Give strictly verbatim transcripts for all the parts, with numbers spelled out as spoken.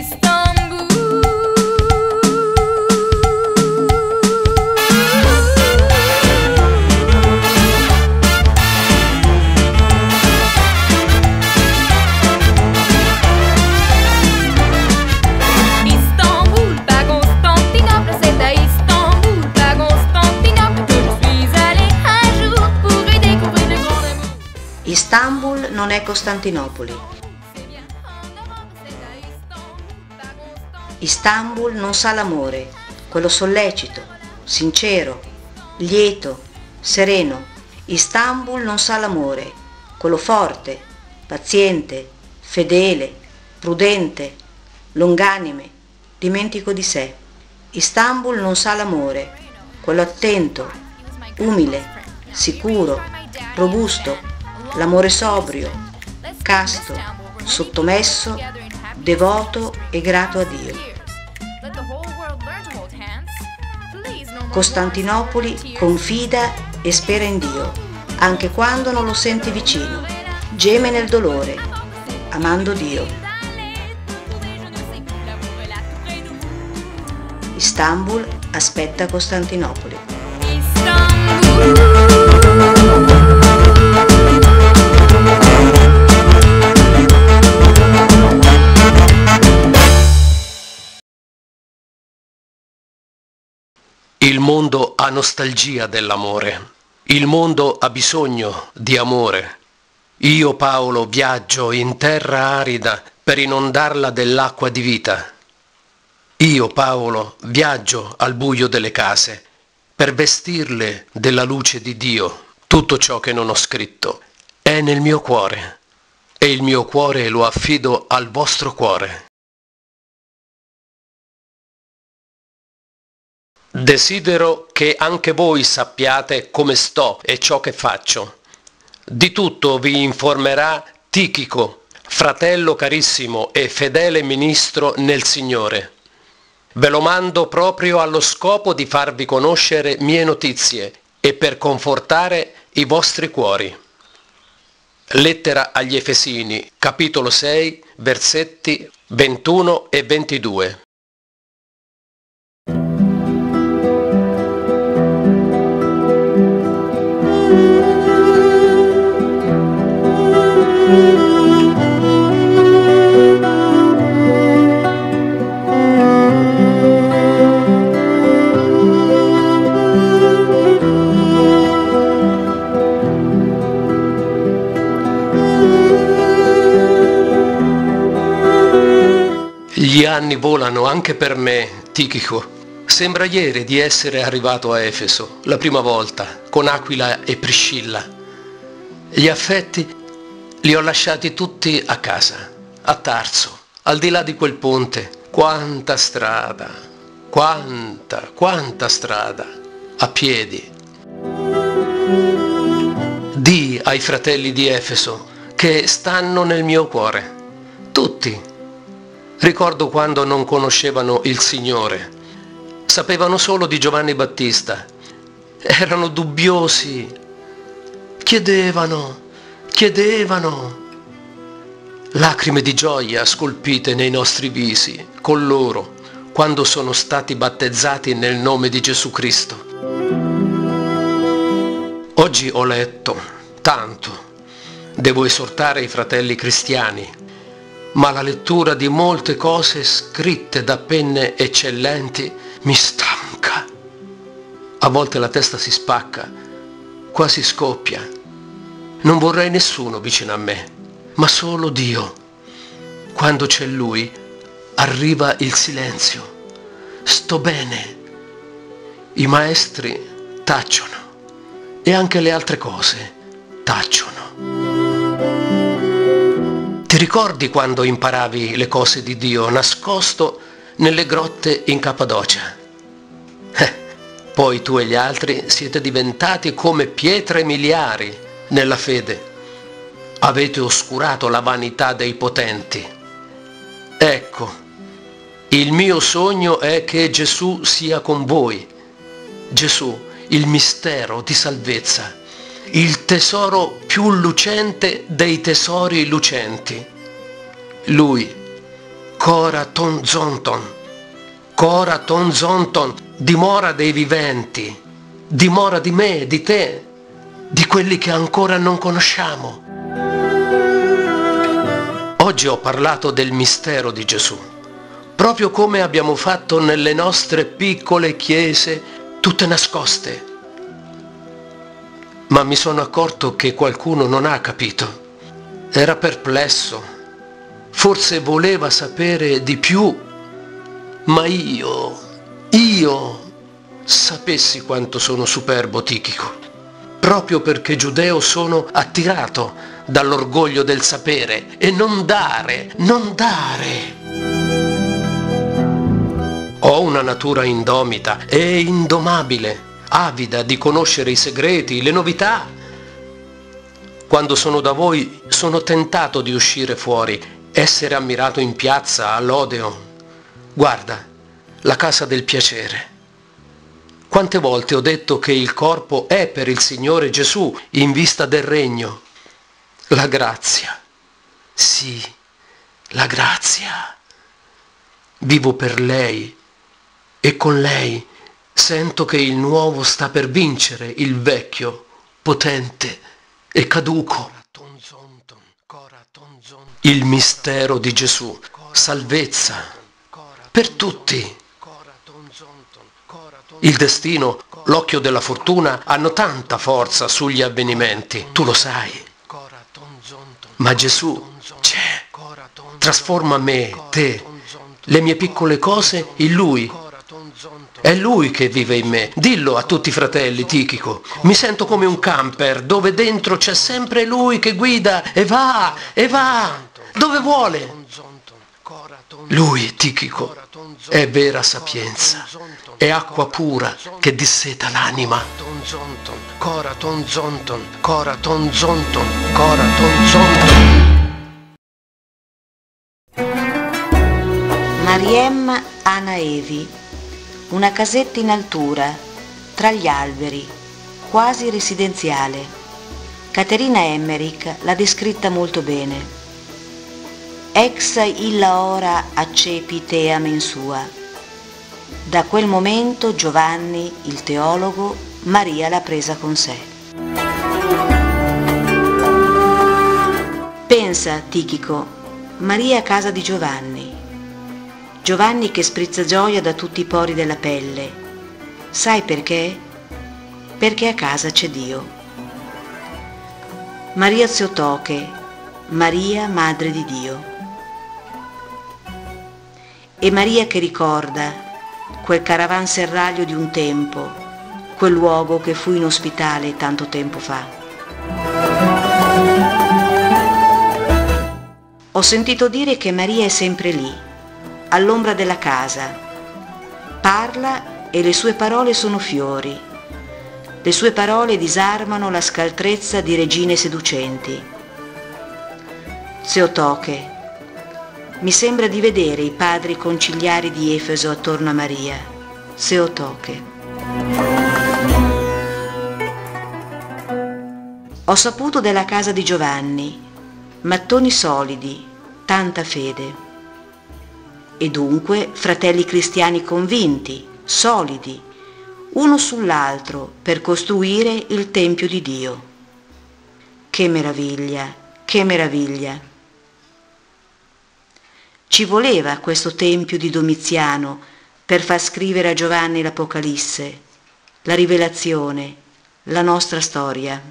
Istanbul non è Costantinopoli. Istanbul non sa l'amore, quello sollecito, sincero, lieto, sereno. Istanbul non sa l'amore, quello forte, paziente, fedele, prudente, longanime, dimentico di sé. Istanbul non sa l'amore, quello attento, umile, sicuro, robusto, l'amore sobrio, casto, sottomesso, devoto e grato a Dio. Costantinopoli confida e spera in Dio, anche quando non lo sente vicino, geme nel dolore, amando Dio. Istanbul aspetta Costantinopoli. Il mondo ha nostalgia dell'amore. Il mondo ha bisogno di amore. Io, Paolo, viaggio in terra arida per inondarla dell'acqua di vita. Io, Paolo, viaggio al buio delle case per vestirle della luce di Dio. Tutto ciò che non ho scritto è nel mio cuore e il mio cuore lo affido al vostro cuore. Desidero che anche voi sappiate come sto e ciò che faccio. Di tutto vi informerà Tichico, fratello carissimo e fedele ministro nel Signore. Ve lo mando proprio allo scopo di farvi conoscere mie notizie e per confortare i vostri cuori. Lettera agli Efesini, capitolo sei, versetti ventuno e ventidue. Gli anni volano anche per me, Tichico. Sembra ieri di essere arrivato a Efeso, la prima volta, con Aquila e Priscilla. Gli affetti li ho lasciati tutti a casa, a Tarso, al di là di quel ponte. Quanta strada, quanta, quanta strada, a piedi. Dì ai fratelli di Efeso che stanno nel mio cuore, tutti. Ricordo quando non conoscevano il Signore, sapevano solo di Giovanni Battista, erano dubbiosi, chiedevano, chiedevano. Lacrime di gioia scolpite nei nostri visi con loro quando sono stati battezzati nel nome di Gesù Cristo. Oggi ho letto tanto, devo esortare i fratelli cristiani, ma la lettura di molte cose scritte da penne eccellenti mi stanca. A volte la testa si spacca, quasi scoppia. Non vorrei nessuno vicino a me, ma solo Dio. Quando c'è Lui, arriva il silenzio. Sto bene. I maestri tacciono e anche le altre cose tacciono. Ti ricordi quando imparavi le cose di Dio nascosto nelle grotte in Cappadocia? Eh, poi tu e gli altri siete diventati come pietre miliari nella fede. Avete oscurato la vanità dei potenti. Ecco, il mio sogno è che Gesù sia con voi. Gesù, il mistero di salvezza. Il tesoro più lucente dei tesori lucenti. Lui, Cora ton zonton, Cora ton zonton, dimora dei viventi, dimora di me, di te, di quelli che ancora non conosciamo. Oggi ho parlato del mistero di Gesù, proprio come abbiamo fatto nelle nostre piccole chiese, tutte nascoste. Ma mi sono accorto che qualcuno non ha capito. Era perplesso, forse voleva sapere di più, ma io, io, sapessi quanto sono superbo, Tichico. Proprio perché giudeo sono attirato dall'orgoglio del sapere e non dare, non dare. Ho una natura indomita e indomabile, avida di conoscere i segreti, le novità. Quando sono da voi sono tentato di uscire fuori, essere ammirato in piazza, all'Odeon. Guarda, la casa del piacere. Quante volte ho detto che il corpo è per il Signore Gesù in vista del regno. La grazia, sì, la grazia. Vivo per lei e con lei sento che il nuovo sta per vincere il vecchio, potente e caduco. Il mistero di Gesù, salvezza per tutti. Il destino, l'occhio della fortuna hanno tanta forza sugli avvenimenti, tu lo sai. Ma Gesù c'è, trasforma me, te, le mie piccole cose in Lui. È Lui che vive in me. Dillo a tutti i fratelli, Tichico. Mi sento come un camper dove dentro c'è sempre Lui che guida e va, e va, dove vuole. Lui, Tichico, è vera sapienza, è acqua pura che disseta l'anima. Cora ton zonton, cora ton zonton, cora ton zonton. Mariem Anaevi, una casetta in altura, tra gli alberi, quasi residenziale. Caterina Emmerich l'ha descritta molto bene. Ex illa ora accepi tea mensua. Da quel momento Giovanni, il teologo, Maria l'ha presa con sé. Pensa, Tichico, Maria a casa di Giovanni. Giovanni che sprizza gioia da tutti i pori della pelle. Sai perché? Perché a casa c'è Dio. Maria Theotoke, Maria Madre di Dio. E Maria che ricorda quel caravanserraglio di un tempo, quel luogo che fu inospitale tanto tempo fa. Ho sentito dire che Maria è sempre lì, all'ombra della casa. Parla e le sue parole sono fiori. Le sue parole disarmano la scaltrezza di regine seducenti. Theotoke, mi sembra di vedere i padri conciliari di Efeso attorno a Maria. Theotoke. Ho saputo della casa di Giovanni, mattoni solidi, tanta fede. E dunque fratelli cristiani convinti, solidi, uno sull'altro per costruire il Tempio di Dio. Che meraviglia, che meraviglia! Ci voleva questo Tempio di Domiziano per far scrivere a Giovanni l'Apocalisse, la rivelazione, la nostra storia.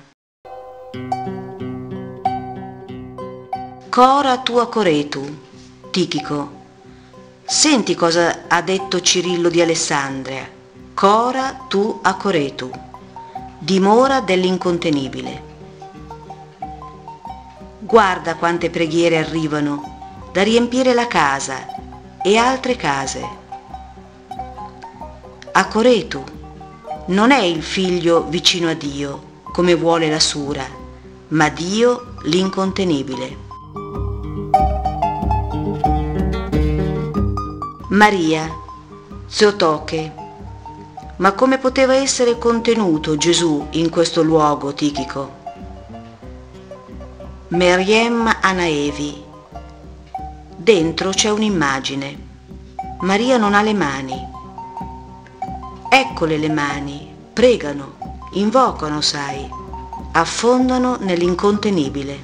Cora tua coretu, Tichico. Senti cosa ha detto Cirillo di Alessandria. Cora tu a coretu, dimora dell'incontenibile. Guarda quante preghiere arrivano da riempire la casa e altre case. A coretu non è il figlio vicino a Dio, come vuole la sura, ma Dio l'incontenibile. Maria, Theotoke, ma come poteva essere contenuto Gesù in questo luogo, Tichico? Mariem Anaevi, Dentro c'è un'immagine. Maria non ha le mani. Eccole le mani, pregano, invocano, sai, affondano nell'incontenibile.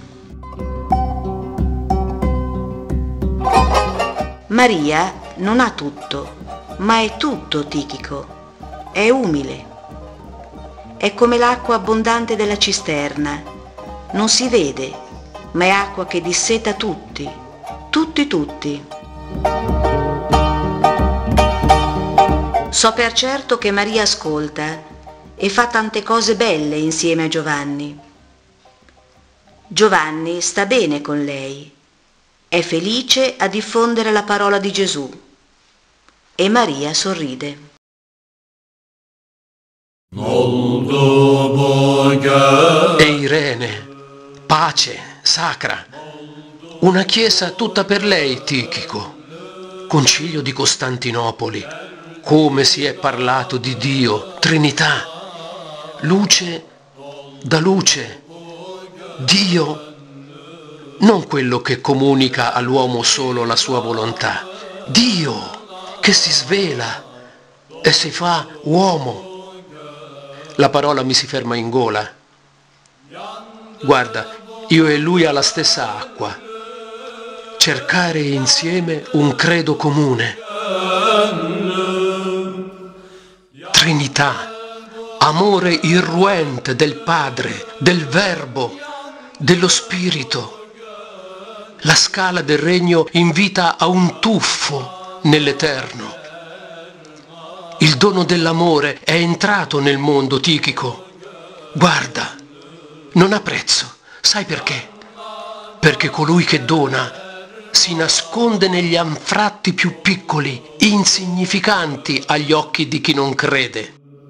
Maria non ha tutto, ma è tutto Tichico. È umile. È come l'acqua abbondante della cisterna. Non si vede, ma è acqua che disseta tutti, tutti tutti. So per certo che Maria ascolta e fa tante cose belle insieme a Giovanni. Giovanni sta bene con lei, è felice a diffondere la parola di Gesù e Maria sorride. E Irene, pace, sacra, una chiesa tutta per lei, Tichico. Concilio di Costantinopoli, come si è parlato di Dio, Trinità, luce da luce, Dio, non quello che comunica all'uomo solo la sua volontà, Dio che si svela e si fa uomo. La parola mi si ferma in gola. Guarda, io e lui alla stessa acqua. Cercare insieme un credo comune. Trinità, amore irruente del Padre, del Verbo, dello Spirito. La scala del regno invita a un tuffo nell'eterno. Il dono dell'amore è entrato nel mondo, Tichico. Guarda, non ha prezzo. Sai perché? Perché colui che dona si nasconde negli anfratti più piccoli, insignificanti agli occhi di chi non crede.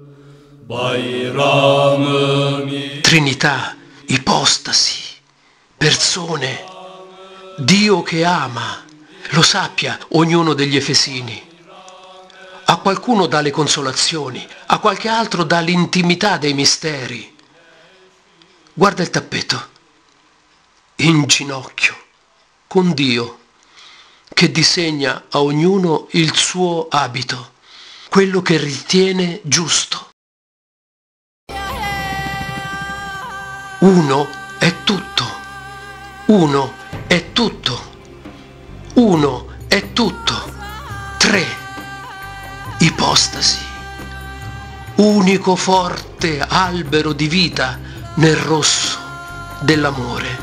Trinità, ipostasi, persone, Dio che ama, lo sappia ognuno degli Efesini. A qualcuno dà le consolazioni, a qualche altro dà l'intimità dei misteri. Guarda il tappeto, in ginocchio, con Dio, che disegna a ognuno il suo abito, quello che ritiene giusto. Uno è tutto, uno è tutto, uno è tutto, tre. Ipostasi, unico forte albero di vita nel rosso dell'amore.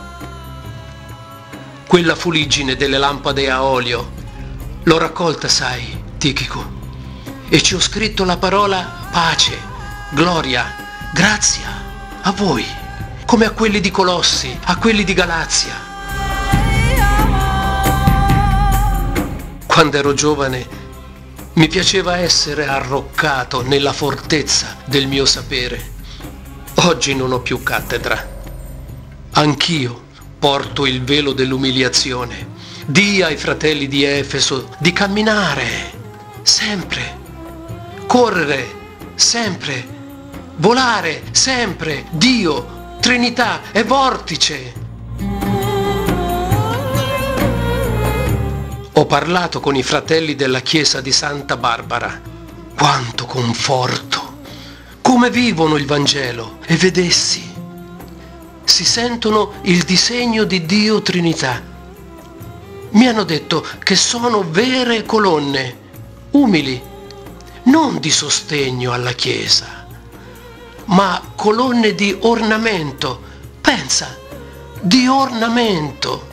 Quella fuliggine delle lampade a olio l'ho raccolta, sai, Tichico, e ci ho scritto la parola pace, gloria, grazia a voi, come a quelli di Colossi, a quelli di Galazia. Quando ero giovane mi piaceva essere arroccato nella fortezza del mio sapere. Oggi non ho più cattedra. Anch'io porto il velo dell'umiliazione. Dì ai fratelli di Efeso di camminare, sempre, correre, sempre, volare, sempre. Dio, Trinità e vortice. Ho parlato con i fratelli della chiesa di Santa Barbara. Quanto conforto! Come vivono il Vangelo! E vedessi, si sentono il disegno di Dio Trinità. Mi hanno detto che sono vere colonne, umili, non di sostegno alla chiesa, ma colonne di ornamento. Pensa, di ornamento.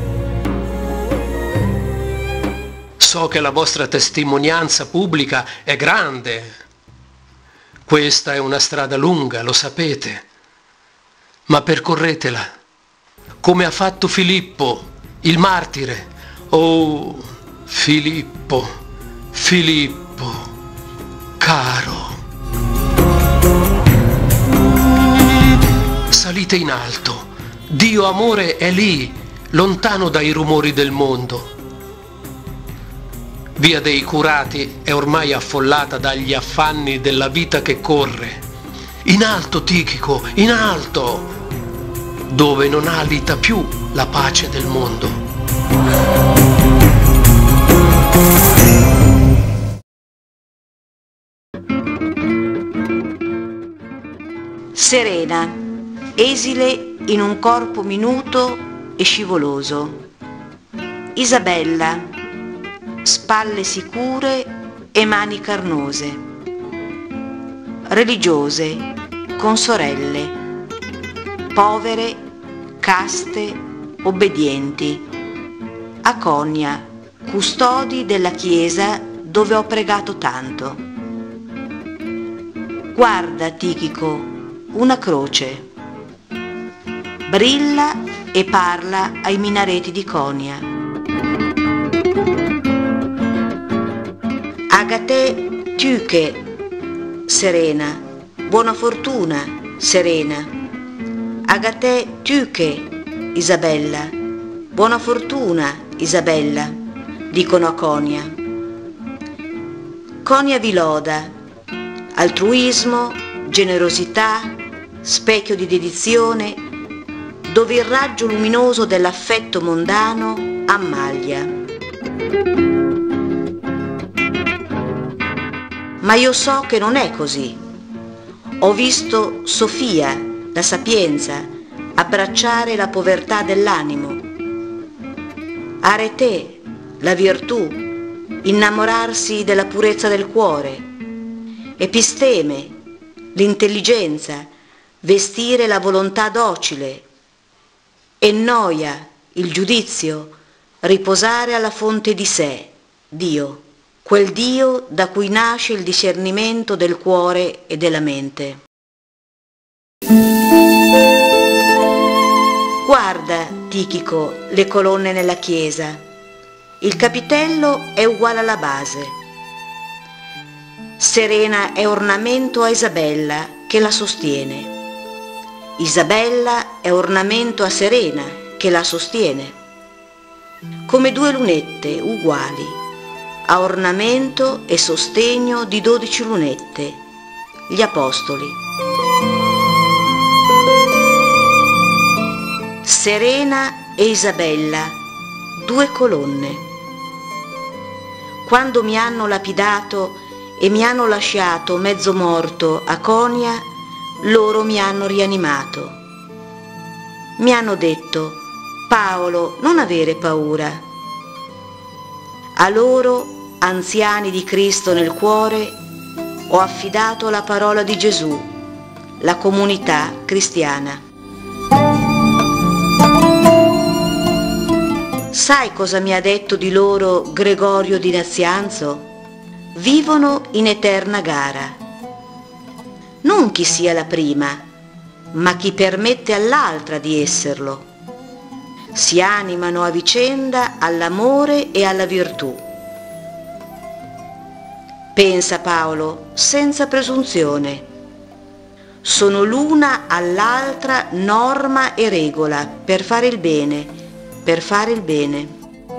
So che la vostra testimonianza pubblica è grande. Questa è una strada lunga, lo sapete, ma percorretela, come ha fatto Filippo, il martire. Oh, Filippo, Filippo, caro. Salite in alto, Dio amore è lì, lontano dai rumori del mondo. Via dei Curati è ormai affollata dagli affanni della vita che corre. In alto, Tichico, in alto, dove non alita più la pace del mondo. Serena, esile in un corpo minuto e scivoloso. Isabella, spalle sicure e mani carnose. Religiose, con sorelle, povere, caste, obbedienti. Aconia, custodi della chiesa dove ho pregato tanto. Guarda, Tichico, una croce. Brilla e parla ai minareti di Konya. Agate Tüke, Serena, buona fortuna, Serena. Agate Tüke, Isabella, buona fortuna, Isabella, dicono a Konya. Konya vi loda, altruismo, generosità, specchio di dedizione, dove il raggio luminoso dell'affetto mondano ammaglia. Ma io so che non è così. Ho visto Sofia, la sapienza, abbracciare la povertà dell'animo. Arete, la virtù, innamorarsi della purezza del cuore. Episteme, l'intelligenza, vestire la volontà docile. E noia, il giudizio, riposare alla fonte di sé, Dio, quel Dio da cui nasce il discernimento del cuore e della mente. Guarda, Tichico, le colonne nella chiesa. Il capitello è uguale alla base. Serena è ornamento a Isabella che la sostiene. Isabella è ornamento a Serena che la sostiene. Come due lunette uguali, a ornamento e sostegno di dodici lunette, gli apostoli. Serena e Isabella, due colonne. Quando mi hanno lapidato e mi hanno lasciato mezzo morto a Konya, loro mi hanno rianimato. Mi hanno detto: Paolo, non avere paura. A loro, anziani di Cristo nel cuore, ho affidato la parola di Gesù, la comunità cristiana. Sai cosa mi ha detto di loro Gregorio di Nazianzo? Vivono in eterna gara. Non chi sia la prima, ma chi permette all'altra di esserlo. Si animano a vicenda all'amore e alla virtù. Pensa Paolo, senza presunzione. Sono l'una all'altra norma e regola per fare il bene, per fare il bene.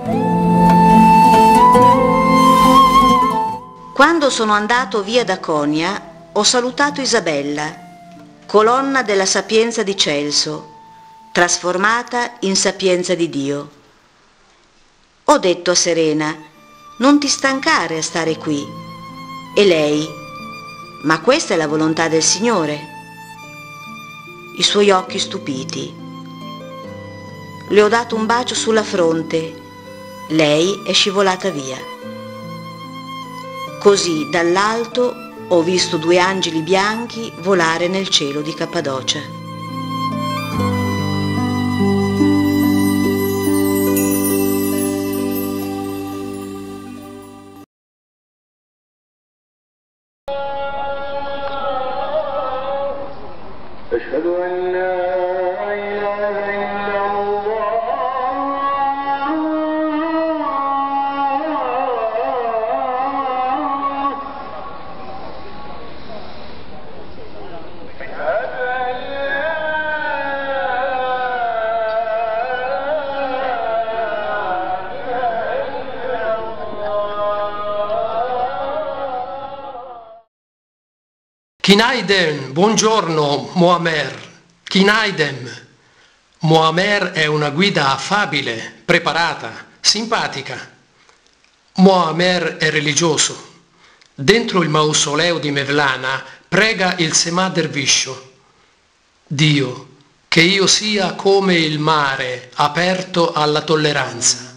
Quando sono andato via da Konya, ho salutato Isabella, colonna della sapienza di Celso, trasformata in sapienza di Dio. Ho detto a Serena: non ti stancare a stare qui. E lei: ma questa è la volontà del Signore. I suoi occhi stupiti. Le ho dato un bacio sulla fronte. Lei è scivolata via. Così dall'alto ho visto due angeli bianchi volare nel cielo di Cappadocia. أشهد أن لا إله إلا الله Kinaydem, buongiorno Muammer. Kinaydem. Muammer è una guida affabile, preparata, simpatica. Muammer è religioso. Dentro il mausoleo di Mevlana prega il Semà Derviscio. Dio, che io sia come il mare aperto alla tolleranza.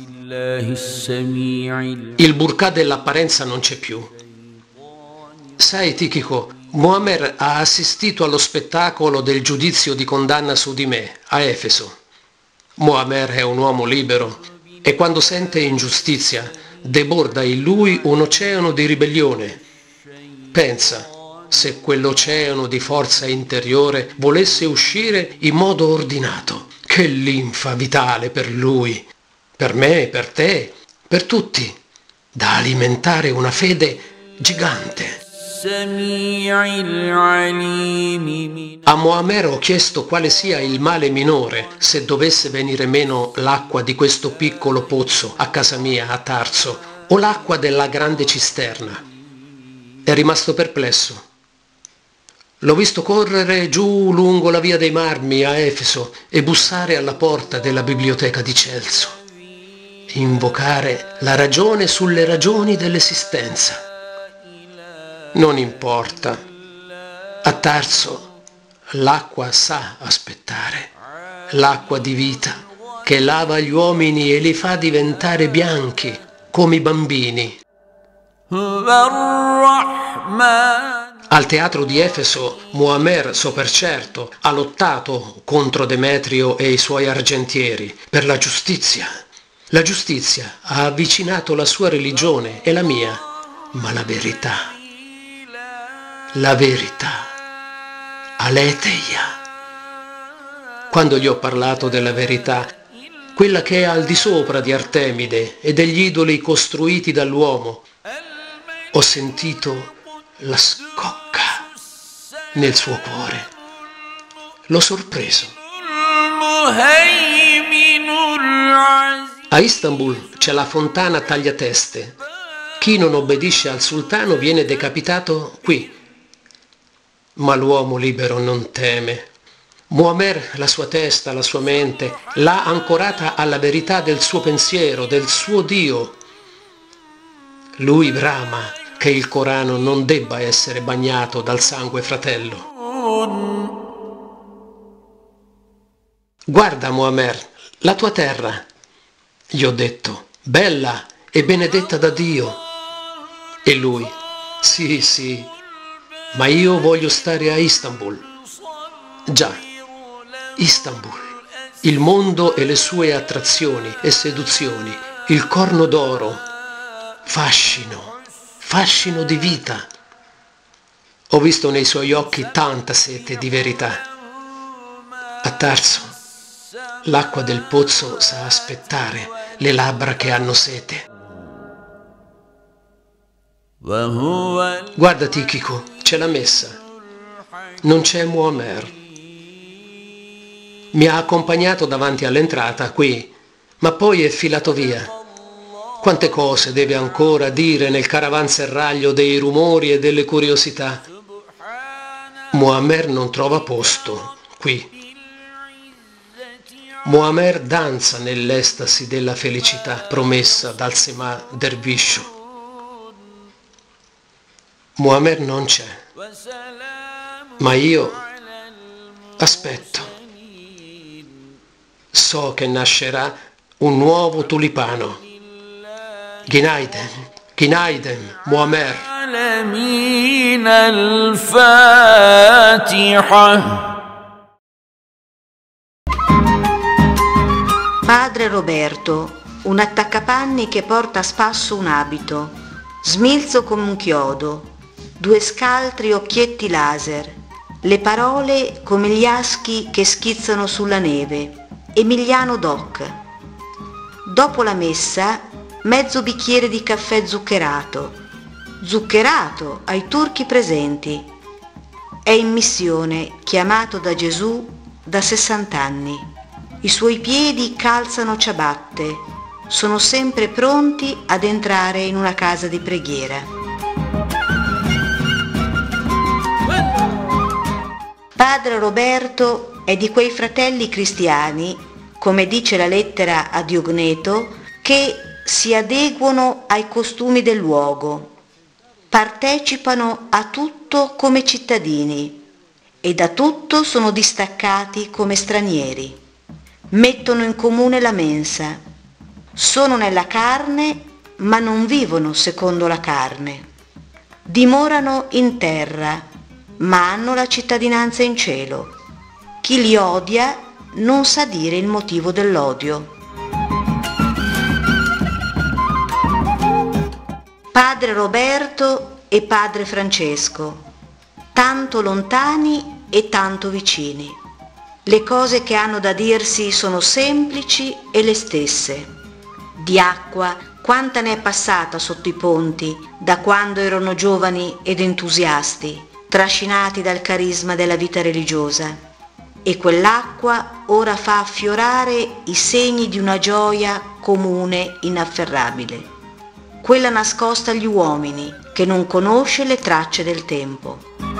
Il burqa dell'apparenza non c'è più. Sai, Tichico, Muammer ha assistito allo spettacolo del giudizio di condanna su di me, a Efeso. Muammer è un uomo libero e quando sente ingiustizia deborda in lui un oceano di ribellione. Pensa, se quell'oceano di forza interiore volesse uscire in modo ordinato, che linfa vitale per lui, per me, per te, per tutti, da alimentare una fede gigante. A Muammer ho chiesto quale sia il male minore se dovesse venire meno l'acqua di questo piccolo pozzo a casa mia, a Tarso, o l'acqua della grande cisterna. È rimasto perplesso. L'ho visto correre giù lungo la via dei Marmi a Efeso e bussare alla porta della biblioteca di Celso. Invocare la ragione sulle ragioni dell'esistenza. Non importa. A Tarso l'acqua sa aspettare. L'acqua di vita che lava gli uomini e li fa diventare bianchi come i bambini. Al teatro di Efeso Muammer, so per certo, ha lottato contro Demetrio e i suoi argentieri per la giustizia. La giustizia ha avvicinato la sua religione e la mia, ma la verità, la verità, aletheia. Quando gli ho parlato della verità, quella che è al di sopra di Artemide e degli idoli costruiti dall'uomo, ho sentito la scocca nel suo cuore. L'ho sorpreso. A Istanbul c'è la fontana tagliateste. Chi non obbedisce al sultano viene decapitato qui. Ma l'uomo libero non teme. Muammer, la sua testa, la sua mente, l'ha ancorata alla verità del suo pensiero, del suo Dio. Lui brama che il Corano non debba essere bagnato dal sangue fratello. Guarda, Muammer, la tua terra, gli ho detto, bella e benedetta da Dio. E lui, sì, sì, ma io voglio stare a Istanbul. Già, Istanbul, il mondo e le sue attrazioni e seduzioni, il corno d'oro, fascino, fascino di vita. Ho visto nei suoi occhi tanta sete di verità. A Tarso, l'acqua del pozzo sa aspettare le labbra che hanno sete. Guarda, Tichico, c'è la messa. Non c'è Muammer. Mi ha accompagnato davanti all'entrata qui, ma poi è filato via. Quante cose deve ancora dire nel caravanserraglio dei rumori e delle curiosità. Muammer non trova posto qui. Muammer danza nell'estasi della felicità promessa dal Sema Derviscio. Muammer non c'è, ma io aspetto. So che nascerà un nuovo tulipano. Ginaidem, Ginaidem, Muammer. Padre Roberto, un attaccapanni che porta a spasso un abito, smilzo come un chiodo, due scaltri occhietti laser, le parole come gli aschi che schizzano sulla neve, Emiliano Doc. Dopo la messa, mezzo bicchiere di caffè zuccherato, zuccherato ai turchi presenti. È in missione, chiamato da Gesù da sessant'anni. I suoi piedi calzano ciabatte, sono sempre pronti ad entrare in una casa di preghiera. Padre Roberto è di quei fratelli cristiani, come dice la lettera a Diogneto, che si adeguano ai costumi del luogo, partecipano a tutto come cittadini e da tutto sono distaccati come stranieri. Mettono in comune la mensa. Sono nella carne, ma non vivono secondo la carne. Dimorano in terra, ma hanno la cittadinanza in cielo. Chi li odia non sa dire il motivo dell'odio. Padre Roberto e padre Francesco, tanto lontani e tanto vicini. Le cose che hanno da dirsi sono semplici e le stesse. Di acqua, quanta ne è passata sotto i ponti da quando erano giovani ed entusiasti, trascinati dal carisma della vita religiosa. E quell'acqua ora fa affiorare i segni di una gioia comune inafferrabile, quella nascosta agli uomini che non conosce le tracce del tempo.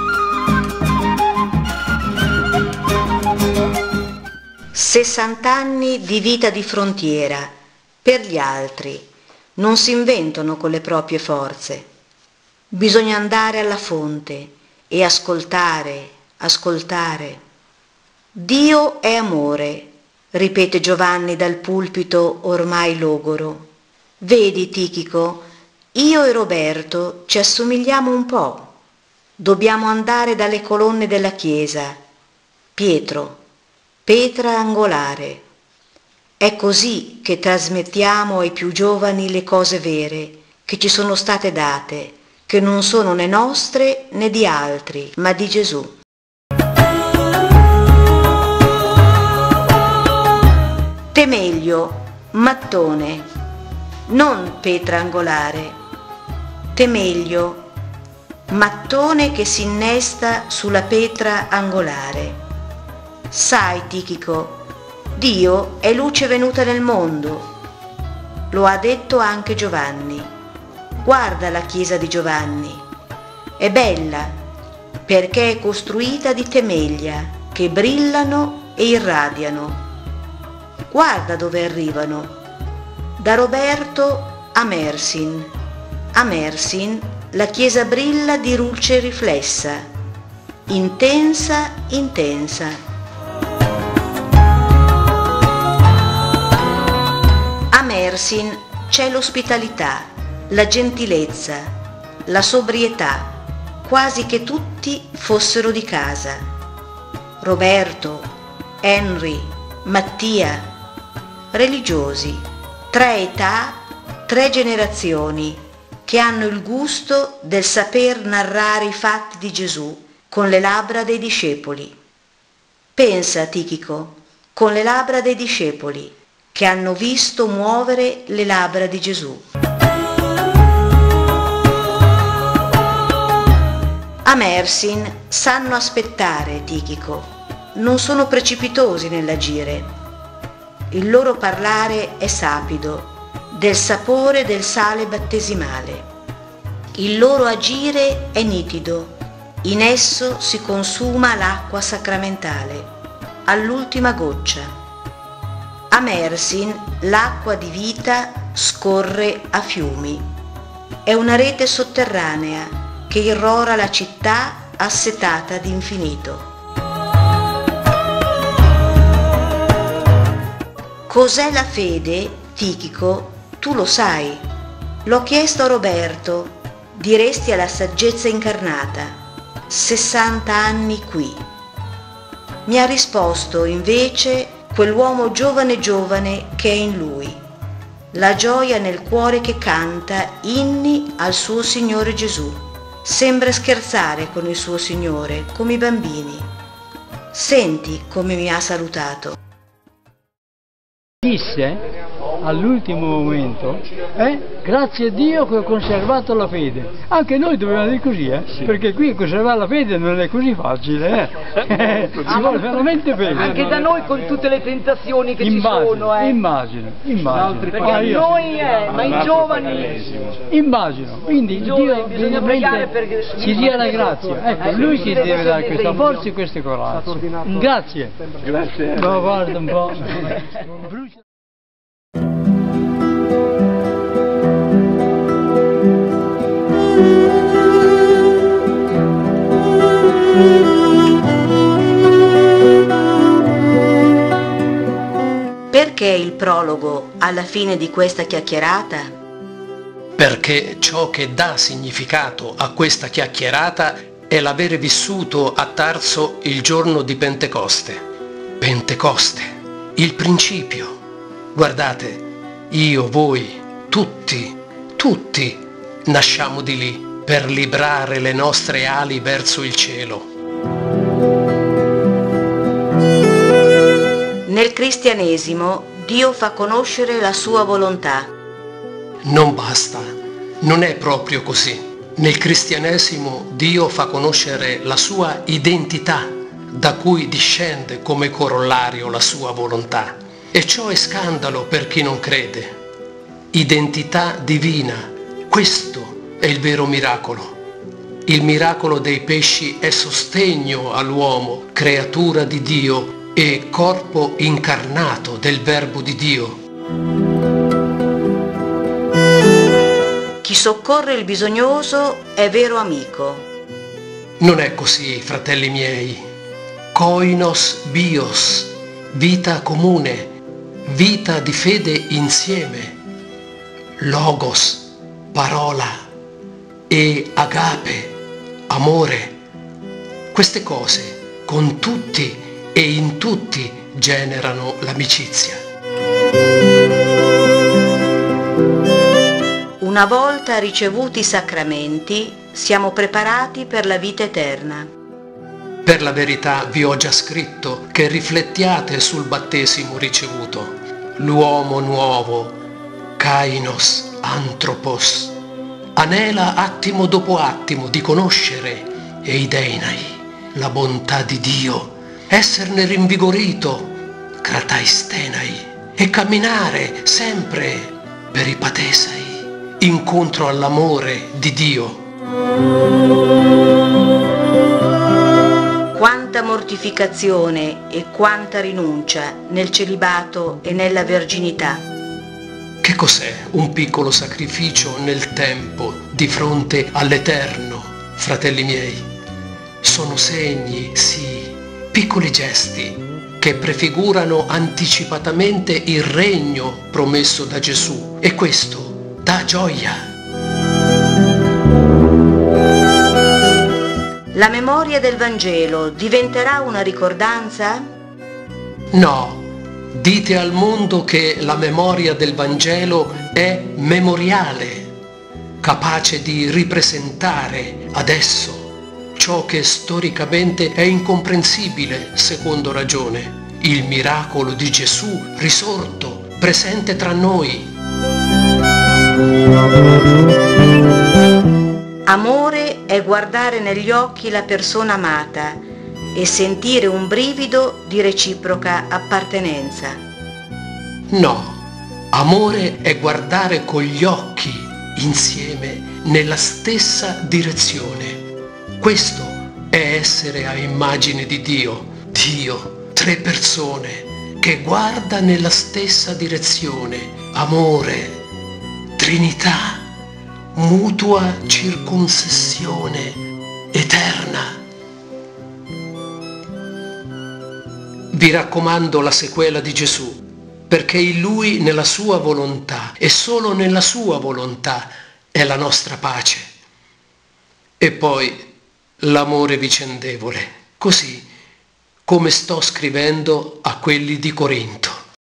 Sessant'anni di vita di frontiera per gli altri non si inventano con le proprie forze. Bisogna andare alla fonte e ascoltare, ascoltare. Dio è amore, ripete Giovanni dal pulpito ormai logoro. Vedi, Tichico, io e Roberto ci assomigliamo un po'. Dobbiamo andare dalle colonne della chiesa. Pietro, pietra angolare. È così che trasmettiamo ai più giovani le cose vere che ci sono state date, che non sono né nostre né di altri, ma di Gesù. Temeglio, mattone, non pietra angolare. Temeglio, mattone che si innesta sulla pietra angolare. Sai, Tichico, Dio è luce venuta nel mondo. Lo ha detto anche Giovanni. Guarda la chiesa di Giovanni. È bella perché è costruita di temeglia che brillano e irradiano. Guarda dove arrivano. Da Roberto a Mersin. A Mersin la chiesa brilla di luce riflessa, intensa, intensa. A Mersin c'è l'ospitalità, la gentilezza, la sobrietà, quasi che tutti fossero di casa. Roberto, Henry, Mattia, religiosi, tre età, tre generazioni che hanno il gusto del saper narrare i fatti di Gesù con le labbra dei discepoli. Pensa, Tichico, con le labbra dei discepoli che hanno visto muovere le labbra di Gesù. A Mersin sanno aspettare, Tichico, non sono precipitosi nell'agire. Il loro parlare è sapido, del sapore del sale battesimale. Il loro agire è nitido, in esso si consuma l'acqua sacramentale, all'ultima goccia. A Mersin l'acqua di vita scorre a fiumi. È una rete sotterranea che irrora la città assetata d'infinito. Cos'è la fede, Tichico? Tu lo sai. L'ho chiesto a Roberto, diresti alla saggezza incarnata. Sessanta anni qui. Mi ha risposto invece quell'uomo giovane giovane che è in lui. La gioia nel cuore che canta inni al suo Signore Gesù. Sembra scherzare con il suo Signore, come i bambini. Senti come mi ha salutato. Disse all'ultimo momento, eh, grazie a Dio che ho conservato la fede. Anche noi dobbiamo dire così, eh? Sì. Perché qui conservare la fede non è così facile, eh? Ci vuole veramente bene. Anche da noi con tutte le tentazioni che immagino, ci sono, eh? Immagino, immagino. Perché ah, io... noi, eh, ma i giovani... Immagino, quindi Dio bisogna pregare perché ci dia la grazia. Ecco, Lui ci deve dare questa forza e queste corazze. Grazie. Grazie. No, guarda un po'. Thank you. perché il prologo alla fine di questa chiacchierata? Perché ciò che dà significato a questa chiacchierata è l'avere vissuto a Tarso il giorno di Pentecoste. Pentecoste, il principio. Guardate, io, voi, tutti, tutti nasciamo di lì per librare le nostre ali verso il cielo. Nel cristianesimo Dio fa conoscere la sua volontà. Non basta, non è proprio così. Nel cristianesimo Dio fa conoscere la sua identità, da cui discende come corollario la sua volontà. E ciò è scandalo per chi non crede. Identità divina, questo è il vero miracolo. Il miracolo dei pesci è sostegno all'uomo, creatura di Dio e corpo incarnato del Verbo di Dio. Chi soccorre il bisognoso è vero amico. Non è così, fratelli miei. Koinos bios, vita comune, vita di fede insieme. Logos, parola, e agape, amore. Queste cose con tutti e in tutti generano l'amicizia. Una volta ricevuti i sacramenti, siamo preparati per la vita eterna. Per la verità vi ho già scritto che riflettiate sul battesimo ricevuto. L'uomo nuovo, kainos, anthropos, anela attimo dopo attimo di conoscere eideinai, la bontà di Dio, esserne rinvigorito, krataistenai, e camminare sempre peripatesai, incontro all'amore di Dio. Quanta mortificazione e quanta rinuncia nel celibato e nella verginità. Che cos'è un piccolo sacrificio nel tempo di fronte all'Eterno, fratelli miei? Sono segni, sì, piccoli gesti che prefigurano anticipatamente il regno promesso da Gesù, e questo dà gioia. La memoria del Vangelo diventerà una ricordanza? No, dite al mondo che la memoria del Vangelo è memoriale, capace di ripresentare adesso ciò che storicamente è incomprensibile secondo ragione, il miracolo di Gesù risorto, presente tra noi. Amore è guardare negli occhi la persona amata e sentire un brivido di reciproca appartenenza. No, amore è guardare con gli occhi insieme nella stessa direzione. Questo è essere a immagine di Dio. Dio, tre persone, che guarda nella stessa direzione. Amore, Trinità, mutua circoncessione, eterna. Vi raccomando la sequela di Gesù, perché in Lui, nella sua volontà, e solo nella sua volontà, è la nostra pace. E poi l'amore vicendevole, così come sto scrivendo a quelli di Corinto.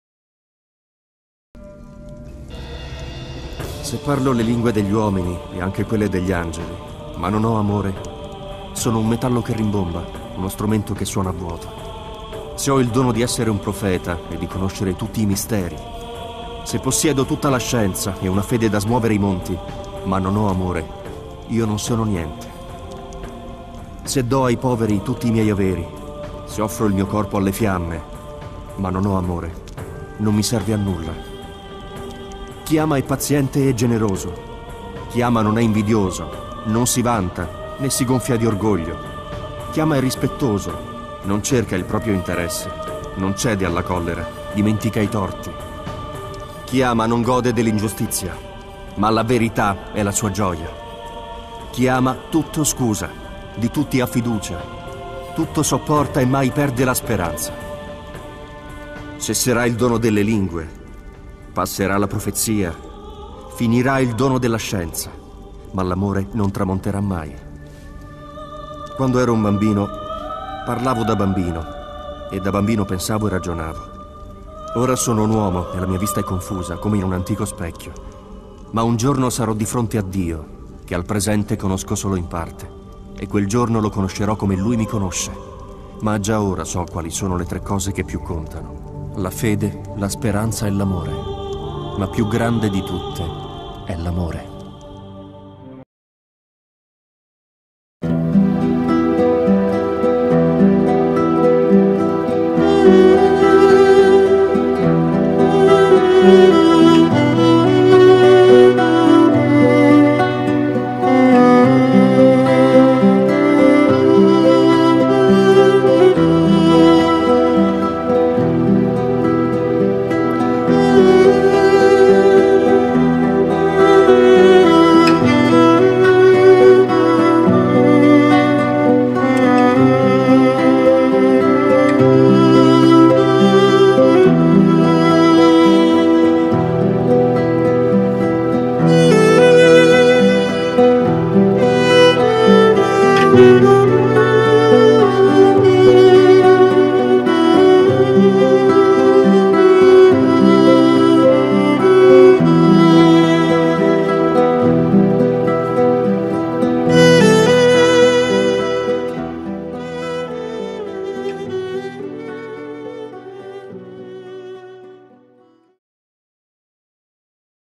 Se parlo le lingue degli uomini e anche quelle degli angeli, ma non ho amore, sono un metallo che rimbomba, uno strumento che suona a vuoto. Se ho il dono di essere un profeta e di conoscere tutti i misteri, se possiedo tutta la scienza e una fede da smuovere i monti, ma non ho amore, io non sono niente. Se do ai poveri tutti i miei averi, se offro il mio corpo alle fiamme, ma non ho amore, non mi serve a nulla. Chi ama è paziente e generoso. Chi ama non è invidioso, non si vanta, né si gonfia di orgoglio. Chi ama è rispettoso, non cerca il proprio interesse, non cede alla collera, dimentica i torti. Chi ama non gode dell'ingiustizia, ma la verità è la sua gioia. Chi ama tutto scusa, di tutti ha fiducia, tutto sopporta e mai perde la speranza. Cesserà il dono delle lingue, passerà la profezia, finirà il dono della scienza, ma l'amore non tramonterà mai. Quando ero un bambino, parlavo da bambino, e da bambino pensavo e ragionavo. Ora sono un uomo e la mia vista è confusa, come in un antico specchio. Ma un giorno sarò di fronte a Dio, che al presente conosco solo in parte, e quel giorno lo conoscerò come Lui mi conosce. Ma già ora so quali sono le tre cose che più contano: la fede, la speranza e l'amore. Ma più grande di tutte è l'amore.